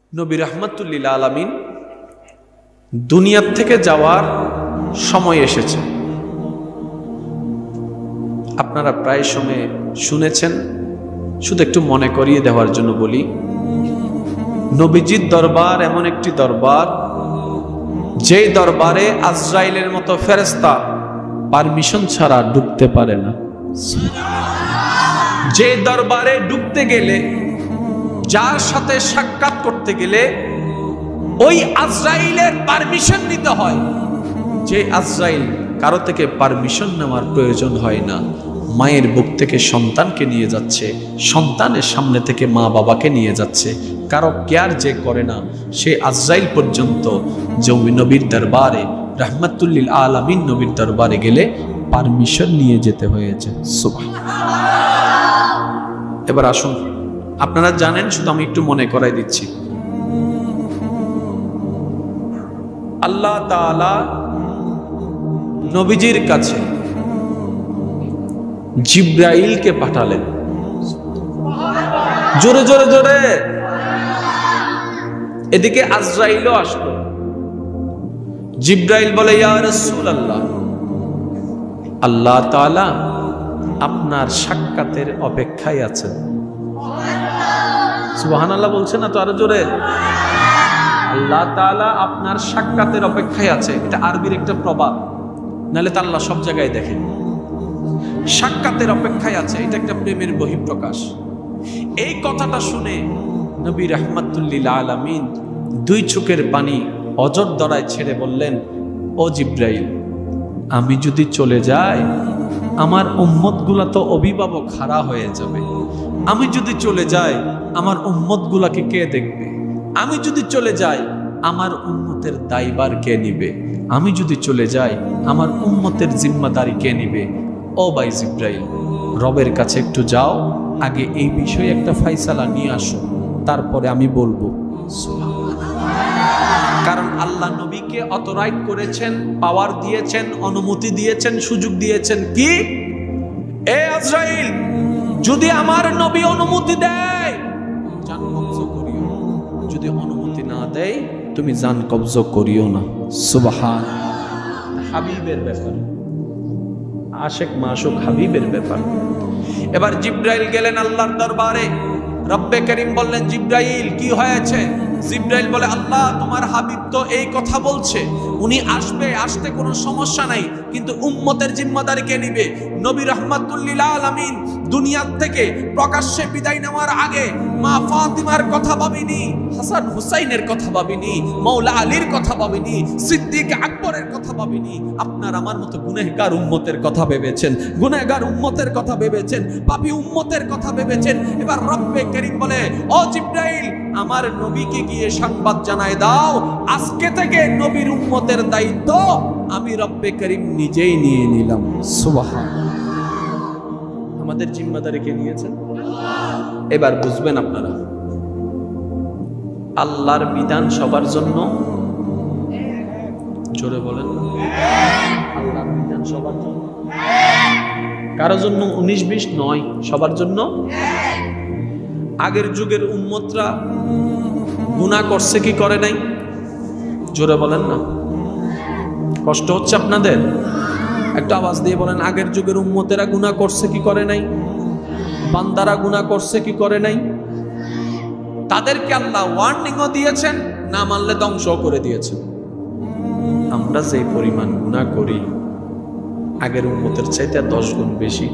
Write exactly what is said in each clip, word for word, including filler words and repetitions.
নবী রাহমাতুল লিল আলামিন দুনিয়া থেকে যাওয়ার সময় এসেছে। আপনারা প্রায় সময় শুনেছেন, শুধু একটু মনে করিয়ে দেওয়ার জন্য বলি, নবীজির দরবার এমন একটি দরবার, যেই দরবারে আজরাইলের মতো ফেরেশতা পারমিশন ছাড়া ঢুকতে পারে না। যে দরবারে ঢুকতে গেলে, যার সাথে সাক্ষাৎ করতে গেলে ওই আজরাইলের পারমিশন নিতে হয়। যে আজরাইল কারো থেকে পারমিশন নেওয়ার প্রয়োজন হয় না, মায়ের বুক থেকে সন্তানকে নিয়ে যাচ্ছে, সন্তানের সামনে থেকে মা বাবাকে নিয়ে যাচ্ছে, কারো কেয়ার যে করে না, সে আজরাইল পর্যন্ত যে নবীর দরবারে রাহমাতুল লিল আলামিন নবীর দরবারে গেলে পারমিশন নিয়ে যেতে হয়েছে। সুবহানাল্লাহ। এবার আসুন, আপনারা জানেন, শুধু আমি একটু মনে করাই দিচ্ছি। আল্লাহ তাআলা নবীজির কাছে জিব্রাইলকে পাঠালেন। জোরে জোরে জোরে। এদিকে আজরাইলও আসলো। জিব্রাইল বলে, ইয়া রাসূলুল্লাহ, আল্লাহ তাআলা আপনার সাক্ষাতের অপেক্ষায় আছেন। সুবহানাল্লাহ বলছেন না তো, আরো জোরে। আল্লাহ তাআলা আপনার সাক্ষাতের অপেক্ষায় আছে, এটা আরবির একটা প্রবাদ, নাহলে তো আল্লাহ সব জায়গায় দেখেন। সাক্ষাতের অপেক্ষায় আছে, এটা একটা প্রেমের বহিঃপ্রকাশ। এই কথাটা শুনে নবী রাহমাতুল লিল আলামিন দুই চোখের পানি অজর দরায় ছেড়ে বললেন, ও জিব্রাইল, আমি যদি চলে যাই আমার উম্মতগুলা তো অভিভাবক হারা হয়ে যাবে। আমি যদি চলে যাই আমার উম্মতগুলাকে কে দেখবে? আমি যদি চলে যাই আমার উম্মতের দায়ভার কে নিবে? আমি যদি চলে যাই আমার উম্মতের জিম্মাদারি কে নিবে? ও ভাই জিব্রাইল, রবের কাছে একটু যাও, আগে এই বিষয়ে একটা ফাইসালা নিয়ে আসো, তারপরে আমি বলবো। কারণ আল্লাহ নবীকে অথরাইজ করেছেন, পাওয়ার দিয়েছেন, অনুমতি দিয়েছেন, সুযোগ দিয়েছেন কি, এ আজরাইল, যদি আমার নবী অনুমতি দেয় জান কবজ করিও, যদি অনুমতি না দেয় তুমি জান কবজ করিও না। সুবহানাল্লাহ। হাবিবের ব্যাপার, আশেক মাশুক হাবিবের ব্যাপার। এবার জিব্রাইল গেলেন আল্লাহর দরবারে। রব্বে করিম বললেন, জিব্রাইল কি হয়েছে? জিব্রাইল বলে, আল্লাহ তোমার হাবিব তো এই কথা বলছে, উনি আসবে, আসতে কোনো সমস্যা নাই, কিন্তু উম্মতের জিম্মাদারি কে নিবে? নবী রাহমাতুল লিল আলামিন দুনিয়া থেকে প্রকাশ্যে বিদায় নেওয়ার আগে মা ফাতিমার কথা ভাবিনি, হাসান হুসাইনের কথা ভাবিনি, মাওলা আলীর কথা ভাবিনি, সিদ্দিক আকবরের কথা ভাবিনি, আপনার আমার মতো গুনাহগার উম্মতের কথা ভেবেছেন, গুনাহগার উম্মতের কথা ভেবেছেন, পাপী উম্মতের কথা ভেবেছেন। এবার রব্বে করিম বলে, ও জিব্রাইল, আমার নবীকে গিয়ে সংবাদ জানায় দাও, আজকে থেকে নবীর উম্মতের দায়িত্ব আমি রব্বে করিম নিজেই নিয়ে নিলাম। সুবহানাল্লাহ। আমাদের জিম্মাদারি কে নিয়েছেন? এবার বুঝবেন আপনারা, আল্লাহর বিধান সবার জন্য, জোরে বলেন, আল্লাহর বিধান সবার জন্য, কারো জন্য উনিশ বিশ নয়, সবার জন্য। আগের যুগের উম্মতরা গুনাহ করছে কি করে নাই? জোরে বলেন না, কষ্ট হচ্ছে আপনাদের? একটা আওয়াজ দিয়ে বলেন, আগের যুগের উম্মতেরা গুনাহ করছে কি করে নাই? বান্দারা গুনাহ করছে কি করে নাই? তাদেরকে আল্লাহ ওয়ার্নিংও দিয়েছেন, না মানলে ধ্বংস করে দিয়েছেন। আমরা যে পরিমাণ গুনাহ করি আগের উম্মতের চাইতে দশ গুণ বেশি।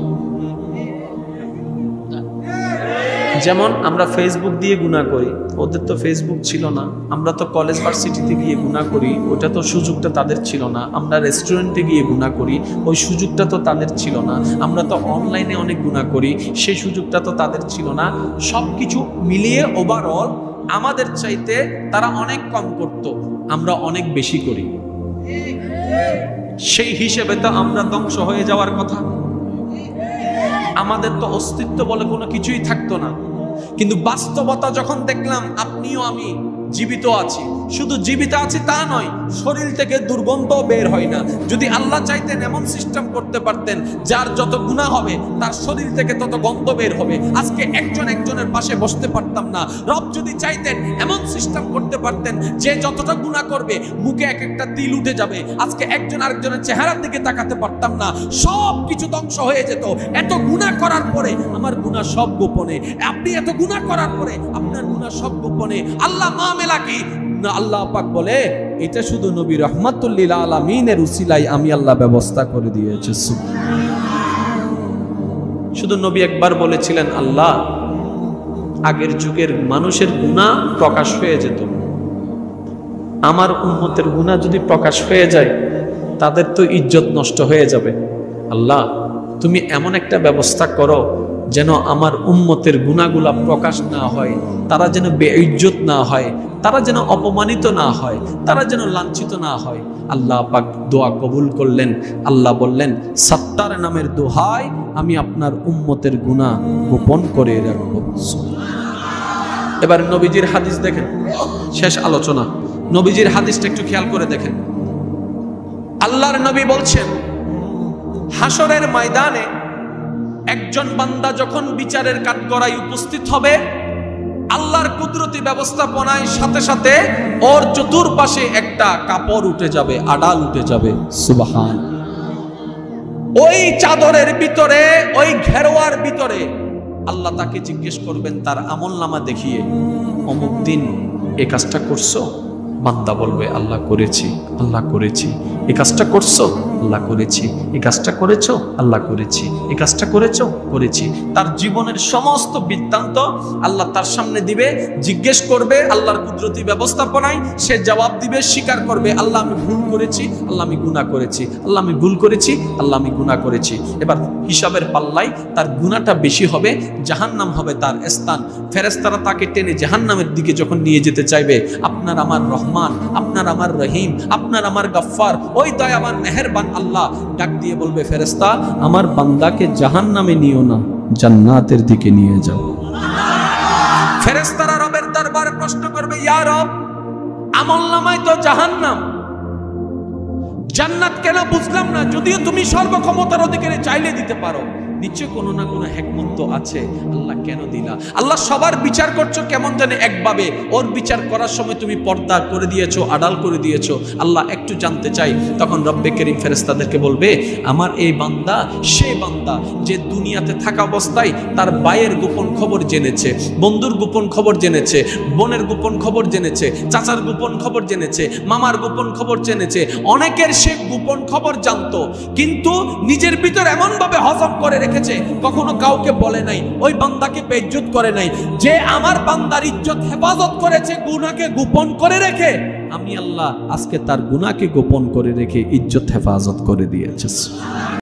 যেমন আমরা ফেসবুক দিয়ে গুনাহ করি, ওদের তো ফেসবুক ছিল না। আমরা তো কলেজ ভার্সিটিতে গিয়ে গুনাহ করি, ওটা তো সুযোগটা তাদের ছিল না। আমরা রেস্টুরেন্টে গিয়ে গুনাহ করি, ওই সুযোগটা তো তাদের ছিল না। আমরা তো অনলাইনে অনেক গুনাহ করি, সেই সুযোগটা তো তাদের ছিল না। সব কিছু মিলিয়ে ওভারঅল আমাদের চাইতে তারা অনেক কম করত, আমরা অনেক বেশি করি। সেই হিসেবে তো আমরা ধ্বংস হয়ে যাওয়ার কথা। আমাদের তো অস্তিত্ব বলে কোনো কিছুই থাকতো না। কিন্তু বাস্তবতা যখন দেখলাম আপনিও আমি জীবিত আছি, শুধু জীবিত আছি তা নয়, শরীর থেকে দুর্গন্ধ বের হয় না। যদি আল্লাহ চাইতেন এমন সিস্টেম করতে পারতেন যার যত গুনাহ হবে তার শরীর থেকে তত গন্ধ বের হবে, আজকে একজন একজনের পাশে বসতে পারতাম না। রব যদি চাইতেন এমন সিস্টেম করতে পারতেন যে যতটা গুনাহ করবে মুখে এক একটা তিল উঠে যাবে, আজকে একজন আরেকজনের চেহারার দিকে তাকাতে পারতাম না, সব কিছু ধ্বংস হয়ে যেত। এত গুনাহ করার পরে আমার গুনাহ সব গোপনে, আপনি এত গুনাহ করার পরে আপনার গুনাহ সব গোপনে। আল্লাহ মামলা কি না, আল্লাহ পাক বলে এটা শুধু নবী রাহমাতুল লিল আলামিনের উসিলায় আমি আল্লাহ ব্যবস্থা করে দিয়েছি। শুধু নবী একবার বলেছিলেন, আল্লাহ আগের যুগের মানুষের গুনাহ প্রকাশ হয়ে যেত, আমার উম্মতের গুনাহ যদি প্রকাশ হয়ে যায় তাদের তো ইজ্জত নষ্ট হয়ে যাবে। আল্লাহ তুমি এমন একটা ব্যবস্থা করো যেন আমার উম্মতের গুনাহগুলা প্রকাশ না হয়, তারা যেন বেইজ্জত না হয়, তারা যেন অপমানিত না হয়, তারা যেন লাঞ্ছিত না হয়। আল্লাহ পাক দোয়া কবুল করলেন। আল্লাহ বললেন, সাত্তার নামের দোহাই আমি আপনার উম্মতের গুনাহ গোপন করে রাখব। এবার নবীজির হাদিস দেখেন, শেষ আলোচনা, নবীজির হাদিসটা একটু খেয়াল করে দেখেন। আল্লাহর নবী বলছেন, হাসরের ময়দানে একজন বান্দা যখন বিচারের কাঠগড়ায় উপস্থিত হবে, আল্লাহর কুদরতি ব্যবস্থাপনায় সাথে সাথে ওর চতুর্পাশে একটা কাপড় উঠে যাবে, আড়াল উঠে যাবে। সুবহান। ওই চাদরের ভিতরে, ওই ঘেরোয়ার ভিতরে আল্লাহ তাকে জিজ্ঞেস করবেন তার আমলনামা দেখিয়ে, অমুক দিন এই কাজটা করছো? বান্দা বলবে, আল্লাহ করেছি, আল্লাহ করেছি। এই কাজটা করছো? আল্লাহ করেছি। এই কাজটা করেছো? আল্লাহ করেছি। এই কাজটা করেছো? করেছি। তার জীবনের সমস্ত বৃত্তান্ত আল্লাহ তার সামনে দিবে, জিজ্ঞেস করবে আল্লাহর কুদরতি ব্যবস্থাপনায়, সে জবাব দিবে, স্বীকার করবে, আল্লাহ আমি ভুল করেছি, আল্লাহ আমি গুনাহ করেছি, আল্লাহ আমি ভুল করেছি, আল্লাহ আমি গুনাহ করেছি। এবার হিসাবের পাল্লায় তার গুনাহটা বেশি হবে, জাহান্নাম হবে তার স্থান। ফেরেশতারা তাকে টেনে জাহান্নামের দিকে যখন নিয়ে যেতে চাইবে, আপনার আমার রহমান, আপনার আমার রহিম, আপনার আমার গফফার, ওই দয়াবান মেহেরবান আল্লাহ ডাক দিয়ে বলবে, ফেরেশতা আমার বান্দাকে জাহান্নামে নিও না, জান্নাতের দিকে নিয়ে যাও। ফেরেশতারা রবের দরবারে প্রশ্ন করবে, ইয়া রব আমলনামায় তো জাহান্নাম, জান্নাত কেন বুঝলাম না? যদিও তুমি সর্বক্ষমতার অধিকারী, চাইলে দিতে পারো, নিশ্চয় কোনো না কোনো হিকমত তো আছে, আল্লাহ কেন দিলা? আল্লাহ সবার বিচার করছো কেমন জানে একভাবে, ওর বিচার করার সময় তুমি পর্দা করে দিয়েছো, আড়াল করে দিয়েছো। আল্লাহ একটু জানতে চাই। তখন রব্বে করিম ফেরেশতাদেরকে বলবে, আমার এই বান্দা সে বান্দা যে দুনিয়াতে থাকা অবস্থায় তার ভাইয়ের গোপন খবর জেনেছে, বন্ধুর গোপন খবর জেনেছে, বোনের গোপন খবর জেনেছে, চাচার গোপন খবর জেনেছে, মামার গোপন খবর জেনেছে, অনেকের সে গোপন খবর জানতো, কিন্তু নিজের ভিতর এমন ভাবে হজম করে রেখেছে, কখনো কাউকে বলে নাই, ওই বান্দাকে বেইজ্জত করে নাই। যে আমার বান্দার ইজ্জত হেফাজত করেছে গুনাহকে গোপন করে রেখে, আমি আল্লাহ আজকে তার গুনাহকে গোপন করে রেখে ইজ্জত হেফাজত করে দিয়েছি।